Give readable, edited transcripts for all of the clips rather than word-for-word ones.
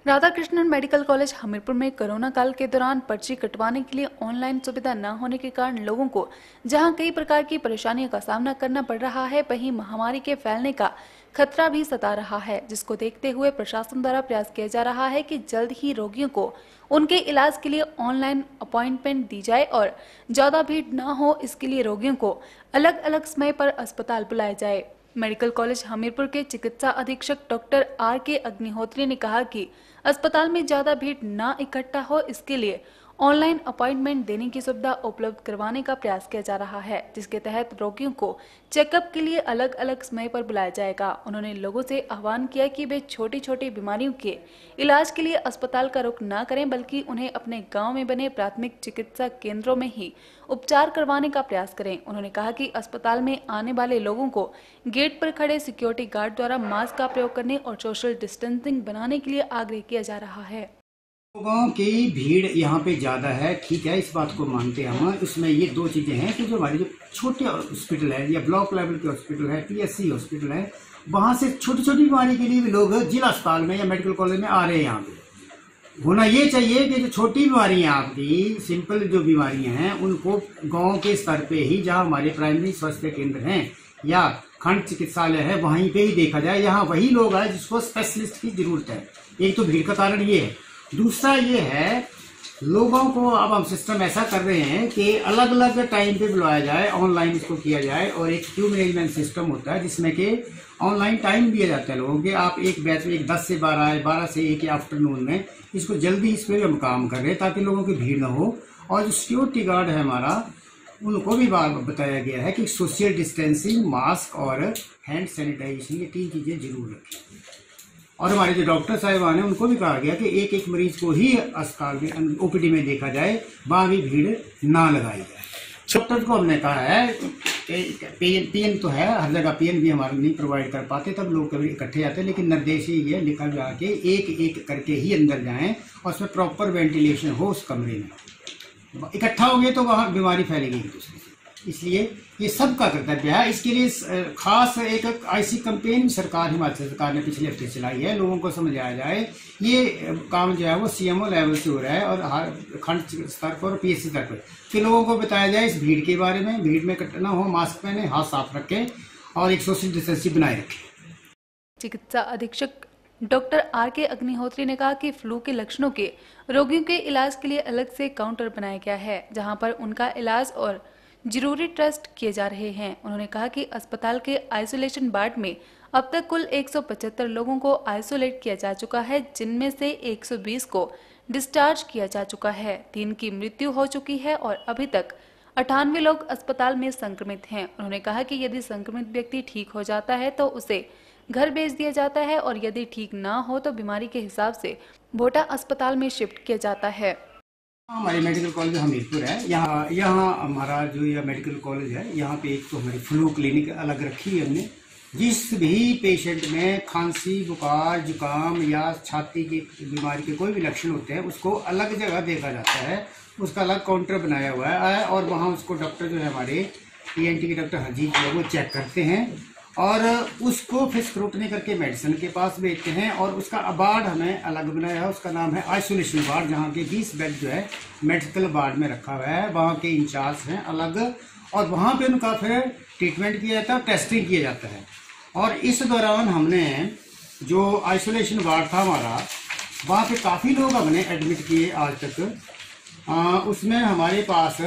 Radhakrishnan medical college Hamirpur में corona काल के दौरान पर्ची कटवाने के लिए ऑनलाइन सुविधा न होने के कारण लोगों को जहां कई प्रकार की परेशानियों का सामना करना पड़ रहा है, वहीं महामारी के फैलने का खतरा भी सता रहा है, जिसको देखते हुए प्रशासन द्वारा प्रयास किया जा रहा है कि जल्द ही रोगियों को उनके इलाज के लिए ऑनलाइन अपॉइंटमेंट दी जाए और ज्यादा भीड़ न हो, इसके लिए रोगियों को अलग अलग समय पर अस्पताल बुलाया जाए। मेडिकल कॉलेज हमीरपुर के चिकित्सा अधीक्षक डॉक्टर R.K. अग्निहोत्री ने कहा कि अस्पताल में ज्यादा भीड़ न इकट्ठा हो, इसके लिए ऑनलाइन अपॉइंटमेंट देने की सुविधा उपलब्ध करवाने का प्रयास किया जा रहा है, जिसके तहत रोगियों को चेकअप के लिए अलग अलग समय पर बुलाया जाएगा। उन्होंने लोगों से आह्वान किया कि वे छोटी छोटी बीमारियों के इलाज के लिए अस्पताल का रुख न करें, बल्कि उन्हें अपने गांव में बने प्राथमिक चिकित्सा केंद्रों में ही उपचार करवाने का प्रयास करें। उन्होंने कहा कि अस्पताल में आने वाले लोगों को गेट पर खड़े सिक्योरिटी गार्ड द्वारा मास्क का प्रयोग करने और सोशल डिस्टेंसिंग बनाने के लिए आग्रह किया जा रहा है। लोगों की भीड़ यहाँ पे ज्यादा है, ठीक है, इस बात को मानते हैं हम। उसमें ये दो चीजें हैं कि जो हमारे जो छोटे हॉस्पिटल है या ब्लॉक लेवल के हॉस्पिटल है, PSC हॉस्पिटल है, वहां से छोटी छोटी बीमारी के लिए भी लोग जिला अस्पताल में या मेडिकल कॉलेज में आ रहे हैं। यहाँ पे होना ये चाहिए कि जो छोटी बीमारियां आपकी सिंपल जो बीमारियां हैं उनको गाँव के स्तर पे ही, जहाँ हमारे प्राइमरी स्वास्थ्य केंद्र हैं या खंड चिकित्सालय है, वहीं पे ही देखा जाए। यहाँ वही लोग हैं जिसको स्पेशलिस्ट की जरूरत है। एक तो भीड़ का कारण ये है, दूसरा ये है लोगों को अब हम सिस्टम ऐसा कर रहे हैं कि अलग अलग टाइम पे बुलाया जाए, ऑनलाइन इसको किया जाए और एक क्यू मैनेजमेंट सिस्टम होता है जिसमें कि ऑनलाइन टाइम दिया जाता है लोगों के। आप एक बैच में 10 से 12 है, 12 से 1 आफ्टरनून में इसको जल्दी इस पर हम काम कर रहे हैं ताकि लोगों की भीड़ न हो। और जो सिक्योरिटी गार्ड है हमारा, उनको भी बताया गया है कि सोशल डिस्टेंसिंग, मास्क और हैंड सैनिटाइजेशन, ये 3 चीजें जरूर रखें। और हमारे जो डॉक्टर साहिबान हैं उनको भी कहा गया कि एक एक मरीज को ही अस्पताल में OPD में देखा जाए, वहां भी भीड़ ना लगाई जाए। डॉक्टर को हमने कहा है PN तो है, हर जगह PN भी हमारे नहीं प्रोवाइड कर पाते, तब लोग कभी इकट्ठे जाते हैं, लेकिन निर्देश ये लिखा गया कि एक एक करके ही अंदर जाएं और उसमें प्रॉपर वेंटिलेशन हो उस कमरे में। इकट्ठा होंगे तो वहां बीमारी फैलेगी एक दूसरे से, इसलिए ये सबका कर्तव्य है। इसके लिए खास एक ऐसी कैंपेन सरकार, हिमाचल सरकार ने पिछले हफ्ते चलाई है, लोगों को समझाया जाए। ये काम जो है वो CMO लेवल से हो रहा है और खंड स्तर पर और PSC स्तर पर, कि लोगों को बताया जाए इस भीड़ के बारे में। भीड़ में इकट्ठा ना हो, मास्क पहने, हाथ साफ रखें और एक सोशल डिस्टेंसिंग बनाए रखें। चिकित्सा अधीक्षक डॉक्टर R.K. अग्निहोत्री ने कहा कि फ्लू के लक्षणों के रोगियों के इलाज के लिए अलग से काउंटर बनाया गया है, जहां पर उनका इलाज और जरूरी टेस्ट किए जा रहे हैं। उन्होंने कहा कि अस्पताल के आइसोलेशन वार्ड में अब तक कुल 175 लोगों को आइसोलेट किया जा चुका है, जिनमें से 120 को डिस्चार्ज किया जा चुका है, 3 की मृत्यु हो चुकी है और अभी तक 98 लोग अस्पताल में संक्रमित हैं। उन्होंने कहा कि यदि संक्रमित व्यक्ति ठीक हो जाता है तो उसे घर भेज दिया जाता है और यदि ठीक ना हो तो बीमारी के हिसाब से भोटा अस्पताल में शिफ्ट किया जाता है। हमारे मेडिकल कॉलेज हमीरपुर है, यहाँ हमारा जो यह मेडिकल कॉलेज है, यहाँ पे एक तो हमारी फ्लू क्लिनिक अलग रखी है हमने। जिस भी पेशेंट में खांसी, बुखार, जुकाम या छाती की बीमारी के कोई भी लक्षण होते हैं उसको अलग जगह देखा जाता है, उसका अलग काउंटर बनाया हुआ है और वहाँ उसको डॉक्टर जो है हमारे ENT के डॉक्टर हरजीत जो है वो चेक करते हैं और उसको फिर स्क्रूटनी करके मेडिसिन के पास भेजते हैं। और उसका वार्ड हमें अलग बनाया है, उसका नाम है आइसोलेशन वार्ड, जहाँ के 20 बेड जो है मेडिकल वार्ड में रखा हुआ है। वहाँ के इंचार्ज हैं अलग और वहाँ पे उनका फिर ट्रीटमेंट किया जाता है, टेस्टिंग किया जाता है। और इस दौरान हमने जो आइसोलेशन वार्ड था हमारा, वहाँ पे काफ़ी लोग हमने एडमिट किए आज तक। उसमें हमारे पास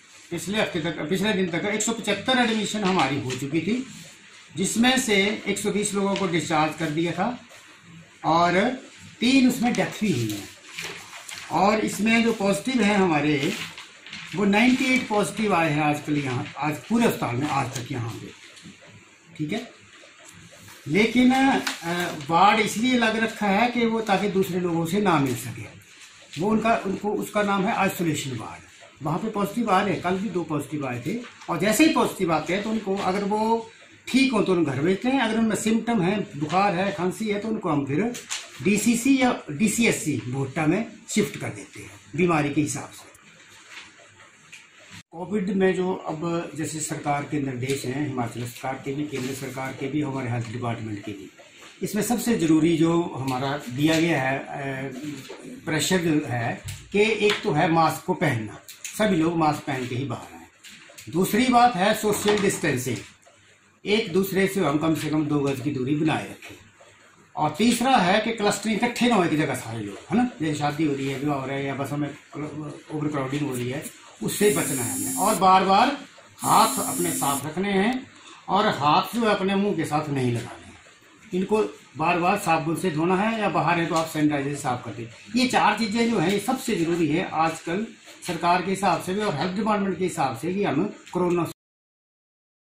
पिछले दिन तक 175 एडमिशन हमारी हो चुकी थी, जिसमें से 120 लोगों को डिस्चार्ज कर दिया था और 3 उसमें डेथ भी हुई है। और इसमें जो पॉजिटिव हैं हमारे, वो 98 पॉजिटिव आए हैं आजकल यहाँ, आज पूरे अस्पताल में आज तक यहाँ पे, ठीक है। लेकिन वार्ड इसलिए अलग रखा है कि वो ताकि दूसरे लोगों से ना मिल सके, वो उसका नाम है आइसोलेशन वार्ड। वहाँ पे पॉजिटिव आ रहे हैं, कल भी 2 पॉजिटिव आए थे और जैसे ही पॉजिटिव आते हैं तो उनको, अगर वो ठीक हो तो उनको घर भेजते हैं, अगर उनमें सिम्टम है, बुखार है, खांसी है, तो उनको हम फिर DCC या DCSC भोटा में शिफ्ट कर देते हैं बीमारी के हिसाब से। कोविड में जो अब जैसे सरकार के निर्देश हैं, हिमाचल सरकार के भी, केंद्र सरकार के भी, हमारे हेल्थ डिपार्टमेंट के भी, इसमें सबसे जरूरी जो हमारा दिया गया है प्रेशर है कि एक तो है मास्क को पहनना, सभी लोग मास्क पहन के ही बाहर आए। दूसरी बात है सोशल डिस्टेंसिंग, एक दूसरे से हम कम से कम 2 गज की दूरी बनाए रखें। और तीसरा है कि क्लस्टरिंग इकट्ठे ना हो एक जगह सारे लोग, है ना, जैसे शादी हो रही है, विवाह हो रहा है या बसों में ओवर क्राउडिंग हो रही है, उससे बचना है हमें। और बार बार हाथ अपने साफ रखने हैं और हाथ जो है अपने मुंह के साथ नहीं लगाने हैं, इनको बार बार साबुन से धोना है या बाहर है तो आप सैनिटाइजर से साफ कर दें। ये 4 चीजें जो हैं ये सबसे जरूरी है आजकल सरकार के हिसाब से भी और हेल्थ डिपार्टमेंट के हिसाब से कि हम कोरोना